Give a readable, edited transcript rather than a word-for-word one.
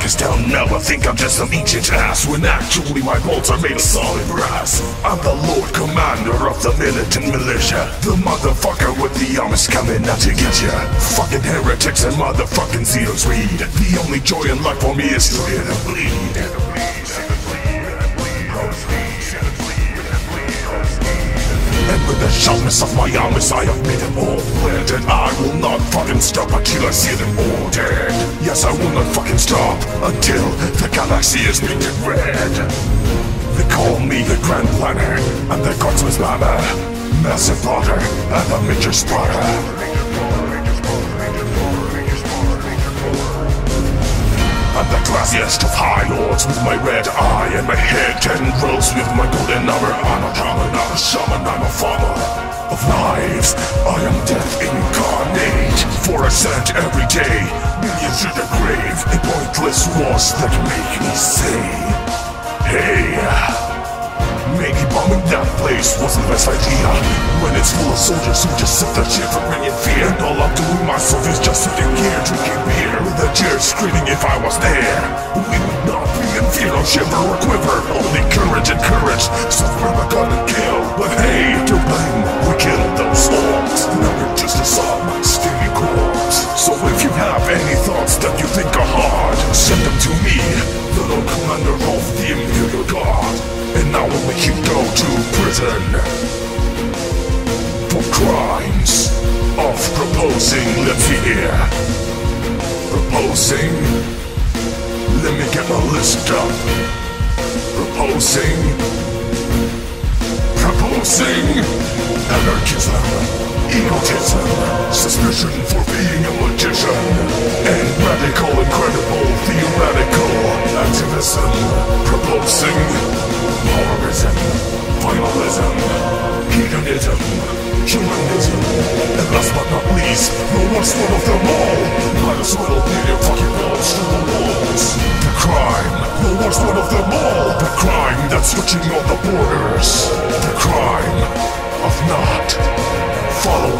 Cause they'll never think I'm just some ancient ass, when actually my bolts are made of solid brass. I'm the Lord Commander of the militant militia, the motherfucker with the arms coming out to get ya. Fucking heretics and motherfucking zeros read. The only joy in life for me is to hear them bleed. And with the sharpness of my arms I have made them all bled, and I will not fucking stop until I see them all dead. Yes, I will not fucking stop until the galaxy is painted red. They call me the Grand Planner, and the Guardsman's Mama, Massive Plotter, and the Major Sparta. I'm the classiest of High Lords with my red eye and my head 10 rows with my golden armor. I'm a drama, not a shaman, I'm a farmer of knives. I am death incarnate, for I sent every day millions to the grave in pointless wars that make me say, hey, maybe bombing that place wasn't the best idea. When it's full of soldiers who just sit there shivering in fear, and all I'm doing myself is just sitting here drinking beer with a jeer screaming if I was there. We would not be in fear, no shiver or quiver, only courage and courage. So grab a gun and kill, but hey, to blame, we killed those orcs. Now we're just a some steamy corpse. So if you have any thoughts that you think are hard, send them to me, the Lord Commander of the Imperial Guard, and I will make you go to prison for crimes of proposing. Let's see here. Proposing. Let me get my list up. Proposing. Anarchism. Egotism. Suspicion for being a magician. And radical, incredible, theoretical activism. Proposing. Horrorism. Finalism. Hedonism. Humanism. And last but not least, the worst one of them all. Might as well be your fucking balls to the walls. The crime, the worst one of them all. The crime that's switching all the borders. The crime of not following